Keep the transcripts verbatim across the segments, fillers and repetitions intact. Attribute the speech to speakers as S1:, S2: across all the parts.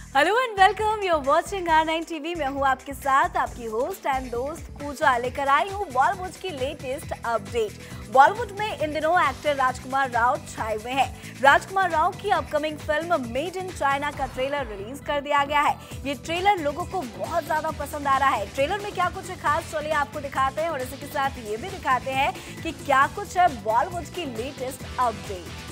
S1: Hello and welcome, you are watching R nine TV. मैं हूं आपके साथ आपकी होस्ट एंड दोस्त पूजा। लेकर आई हूं बॉलीवुड की लेटेस्ट अपडेट। बॉलीवुड में इन दिनों एक्टर राजकुमार राव छाए हुए हैं। राजकुमार राव की upcoming film made in China का ट्रेलर रिलीज कर दिया गया है। ये ट्रेलर लोगों को बहुत ज्यादा पसंद आ रहा है। ट्रेलर में क्या कुछ है खास, चलिए आपको दिखाते हैं और इसी के साथ ये भी दिखाते हैं कि क्या कुछ है बॉलीवुड की लेटेस्ट अपडेट।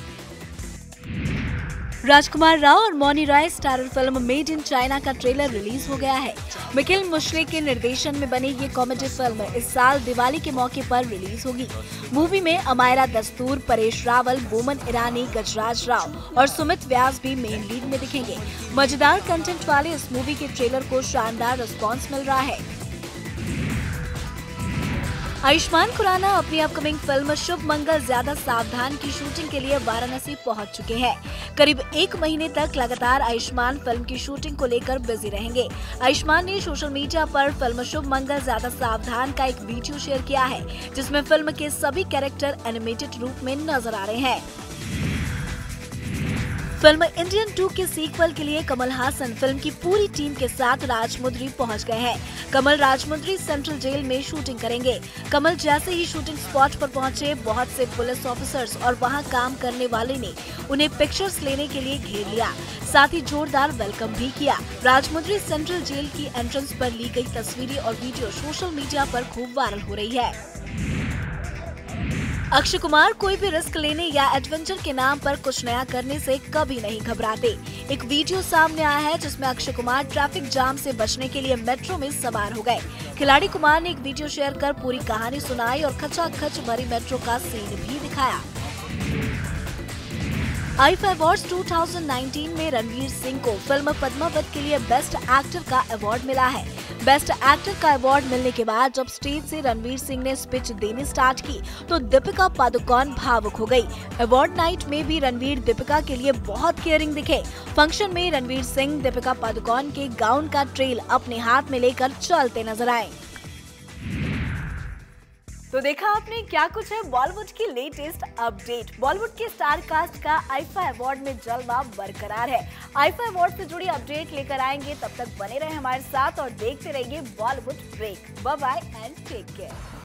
S1: राजकुमार राव और Mouni Roy starrer film made in China का ट्रेलर रिलीज हो गया है। मिकिल मुश्री के निर्देशन में बनी ये कॉमेडी फिल्म इस साल दिवाली के मौके पर रिलीज होगी। मूवी में अमायरा दस्तूर, परेश रावल, बोमन ईरानी, गजराज राव और सुमित व्यास भी मेन लीड में दिखेंगे। मजेदार कंटेंट वाले इस मूवी के ट्रेलर को शानदार रिस्पॉन्स मिल रहा है। आयुष्मान खुराना अपनी अपकमिंग फिल्म शुभ मंगल ज्यादा सावधान की शूटिंग के लिए वाराणसी पहुंच चुके हैं। करीब एक महीने तक लगातार आयुष्मान फिल्म की शूटिंग को लेकर बिजी रहेंगे। आयुष्मान ने सोशल मीडिया पर फिल्म शुभ मंगल ज्यादा सावधान का एक वीडियो शेयर किया है, जिसमें फिल्म के सभी कैरेक्टर एनिमेटेड रूप में नजर आ रहे हैं। फिल्म इंडियन टू के सीक्वल के लिए कमल हासन फिल्म की पूरी टीम के साथ राजमुंद्री पहुंच गए हैं। कमल राजमुंद्री सेंट्रल जेल में शूटिंग करेंगे। कमल जैसे ही शूटिंग स्पॉट पर पहुंचे, बहुत से पुलिस ऑफिसर्स और वहां काम करने वाले ने उन्हें पिक्चर्स लेने के लिए घेर लिया, साथ ही जोरदार वेलकम भी किया। राजमुंद्री सेंट्रल जेल की एंट्रेंस पर ली गई तस्वीरें और वीडियो सोशल मीडिया पर खूब वायरल हो रही है। अक्षय कुमार कोई भी रिस्क लेने या एडवेंचर के नाम पर कुछ नया करने से कभी नहीं घबराते। एक वीडियो सामने आया है जिसमें अक्षय कुमार ट्रैफिक जाम से बचने के लिए मेट्रो में सवार हो गए। खिलाड़ी कुमार ने एक वीडियो शेयर कर पूरी कहानी सुनाई और खचाखच भरी मेट्रो का सीन भी दिखाया। आईफा अवार्ड्स दो हज़ार उन्नीस में रणवीर सिंह को फिल्म पद्मावत के लिए बेस्ट एक्टर का अवार्ड मिला है। बेस्ट एक्टर का अवार्ड मिलने के बाद जब स्टेज से रणवीर सिंह ने स्पीच देनी स्टार्ट की तो दीपिका पादुकोण भावुक हो गई। अवार्ड नाइट में भी रणवीर दीपिका के लिए बहुत केयरिंग दिखे। फंक्शन में रणवीर सिंह दीपिका पादुकोण के गाउन का ट्रेल अपने हाथ में लेकर चलते नजर आए। तो देखा आपने क्या कुछ है बॉलीवुड की लेटेस्ट अपडेट। बॉलीवुड के स्टार कास्ट का आईफा अवार्ड में जलवा बरकरार है। आईफा अवार्ड से जुड़ी अपडेट लेकर आएंगे, तब तक बने रहे हमारे साथ और देखते रहिए Bollywood break. Bye bye and take care.